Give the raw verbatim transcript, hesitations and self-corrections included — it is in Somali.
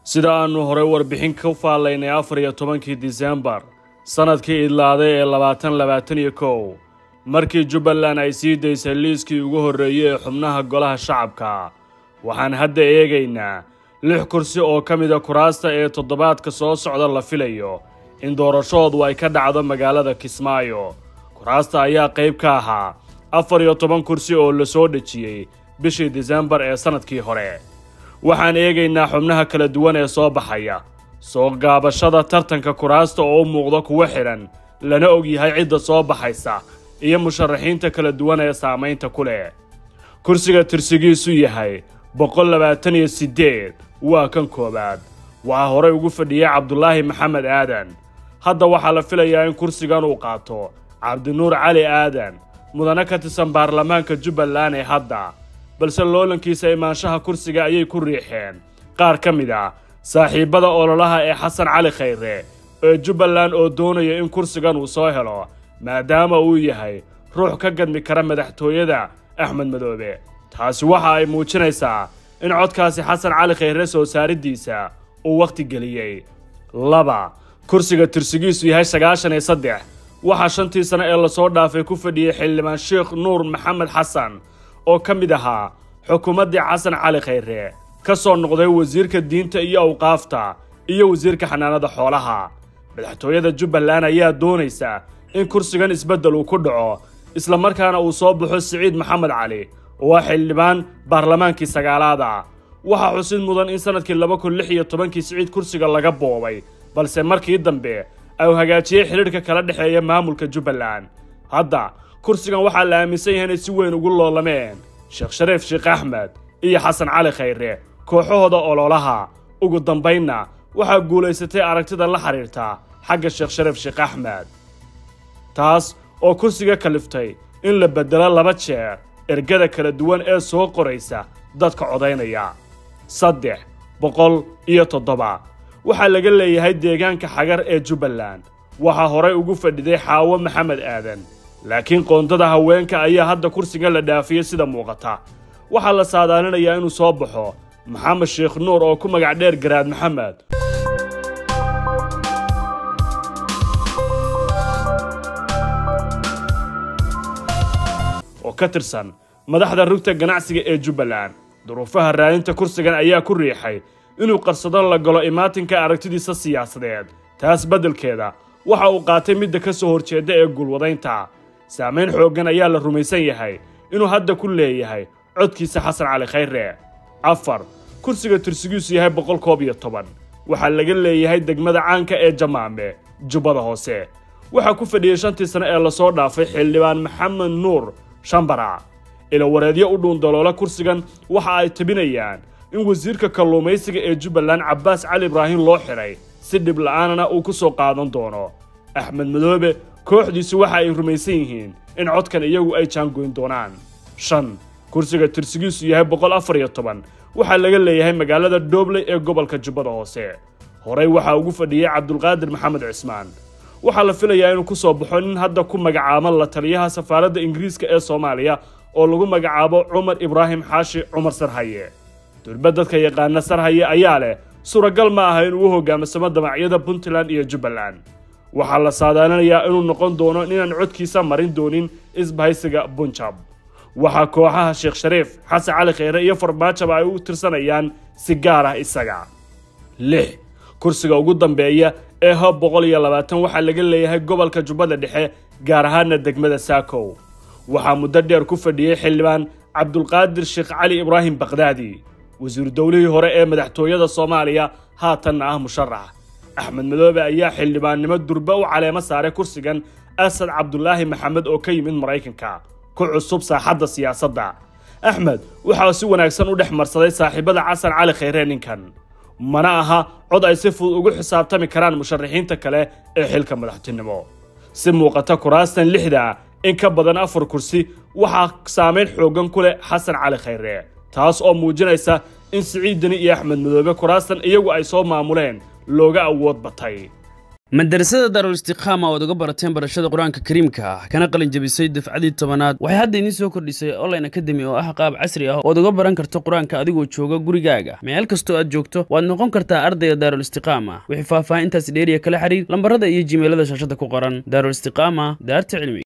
sida aanu hore warbixin ka faalaynay afar iyo tobankii December sanadkii idlaaday ee labaatan labaatan iyo kow markii Jubbaland ay sii daysay liiskii ugu horeeyay xubnaha golaha shacabka waxaan hadda eegaynaa lix kursi oo kamida kuraasta ee toddobaadka soo socda la filayo in doorashoodu ay ka dhacdo magaalada Kismaayo. kuraasta ayaa qayb ka ahaa afar iyo toban kursi oo la soo dhajiyay bishii December ee sanadkii hore. waxaan eegaynaa xubnaha kala duwan ee soo baxaya soo gaabashada tartanka kuraasta oo muuqda kuwa xiran lana og yahay cidda soo baxaysa iyo musharaxiinta kala duwan ee saameynta ku leh. kursiga tirsigiisu yahay boqol labaatan iyo siddeed waa kan koobaad waxaa hore ugu fadhiyay Cabdullaahi Maxamed Aadan. hadda waxaa la filayaa in kursigan uu qaato Cabdinuur Cali Aadan mudane ka tirsan baarlamaanka Jubbaland ee hadda, balse loolankiisa imaanshaha kursiga ayay ku riixeen qaar ka mid ah saaxiibada ololaha ee Xasan Cali Khayre ee Jubbaland oo doonaya in kursigan uu soo helo maadaama uu yahay ruux ka gadmi kara madaxtooyada Axmed Madoobe. taasi waxa ay muujinaysaa in codkaasi Xasan Cali Khayre soo saaridiisa uu waqti geliyay. laba kursiga tirsigiisu yahay sagaashan iyo saddex waxa shantii sano ee la soo dhaafay ku fadhiyay xildhibaan Sheekh Nuur Maxamed Xasan oo ka mid ahaa xukuumadda Xasan Cali Khayre ka soo noqday wasiirka diinta iyo awqaafta iyo wasiirka xanaanada xoolaha. madaxtooyada Jubbaland ayaa doonaysa in kursigan isbedel uu ku dhaco isla markaana uu soo baxo Siciid Maxamed Cali oo ah xildhibaan baarlamaankii sagaalaad ah. waxa xusid mudan in sanadkii laba kun lix iyo toban kii Siciid kursiga laga boobay balse markii dambe ay hagaajiyay xiriirka kala dhaxeeya maamulka Jubbaland. hadda kursigan waxaa la aaminsan yahay inay si weyn ugu loolameen Sheekh Shariif Sheekh Axmed iyo Xasan Cali Khayre kooxahooda ololaha. ugu dambeynna waxaa guuleysatay aragtida la xiriirta xagga Sheekh Shariif Sheekh Axmed, taas oo kursiga kaliftay in la bedelo laba jeer ergada kala duwan ee soo qoraysa dadka codaynaya. saddex boqol iyo toddoba waxaa laga leeyahay deegaanka xagar ee Jubbaland. waxaa horey ugu fadhiday Xaawo Maxamed Aadan, laakiin qoondada haweenka ayaa hadda kursiga la dhaafiyay sida muuqata. waxaa la saadaalinayaa inuu soo baxo Maxamed Sheekh Nuur oo ku magac dheer Garaad Maxamed oo ka tirsan madaxda rugta ganacsiga ee Jubbaland. duruufaha raadinta kursigan ayaa ku riixay inuu qarsado la galo imaatinka aragtidiisa siyaasadeed. taas beddelkeeda waxa uu qaatay midda ka soo horjeeda ee gulwadaynta. saameyn xooggan ayaa la rumaysan yahay inuu hadda ku leeyahay codkiisa Xasan Cali Khayre. afar kursiga tirsigiisu yahay boqol koob iyo toban waxaa laga leeyahay degmada caanka ee Jamaame Jubbada Hoose. waxaa ku fadhiyay shantii sano ee la soo dhaafay xildhibaan Maxamed Nuur Shambara. ila wareedyo u dhuun daloola kursigan waxa ay tabinayaan in wasiirka kalluumaysiga ee Jubbaland Cabbaas Cali Ibraahim loo xiray si dhib la'aanna uu ku soo qaadan doono. Axmed Madoobe kooxdiisu waxa ay rumaysan yihiin in codkan iyagu ay jaangoyn doonaan. shan kursiga tirsigiisu yahay boqol afar iyo toban waxaa laga leeyahay magaalada Dooble ee gobolka Jubbada Hoose. horey waxa ugu fadhiyay Cabdulqaadir Maxamed Cismaan. waxaa la filayaa inuu ku soo baxo nin hadda ku magacaabo la taliyaha safaaradda Ingiriiska ee Soomaaliya oo lagu magacaabo Cumar Ibraahim Xaashi Cumar Sarhaye. durba dadka yaqaana Sarhaye ayaa leh suuragal ma aha inuu hogaamiyo damacyada Puntland iyo Jubbaland. waxaa la saadaalinayaa inuu noqon doono inaan codkiisa marin doonin isbahaysiga Punjab. waxaa kooxaha Sheekh Shariif Xasan Cali Khayre iyo Farmaajo ay u tirsanayaan si gaar ah isaga. lix kursiga ugu dambeeya ee hab boqol iyo labaatan waxaa laga leeyahay gobolka Jubbada Dhexe gaar ahaan degmada Saakow. waxaa muddo dheer ku fadhiyay xildhibaan Cabdulqaadir Sheekh Cali Ibraahim Baqdaadi, wasiir dawlihii hore ee madaxtooyada Soomaaliya haatanna ah musharax. Axmed Madoobe ayaa xildhibaannimo durba u caleemo saaray kursigan Asad Cabdullaahi Maxamed oo ka yimid Mareykanka ku cusub saaxadda siyaasadda. Axmed waxa si wanaagsan u dhex marsaday saaxiibada Xasan Cali Khayre ninkan, mana aha cod ay si fudud ugu xisaabtami karaan musharaxiinta kale ee xilka madaxtinimo. si muuqata kuraastan lixda in ka badan afar kursi waxaa saameyn xooggan ku leh Xasan Cali Khayre, taas oo muujinaysa in Siciid Dani iyo Axmed Madoobe kuraastan iyagu ay soo maamuleen looga awood batay. madrasada Darul Istiqama oo uga barateen barashada Quraanka Kariimka ah kana qalin jabisay dafcadii tobanaad waxay hadda idin soo kordhisay online academy oo ah qaab casri ah oo uga baran karto Quraanka adigoo jooga gurigaaga meel kasto aad joogto waad noqon kartaa ardayga Darul Istiqama wixii faahfaahintaas dheeriya kala xiriir lambarada iyo gmailada shaashada ku qoran Darul Istiqama daarta cilmi.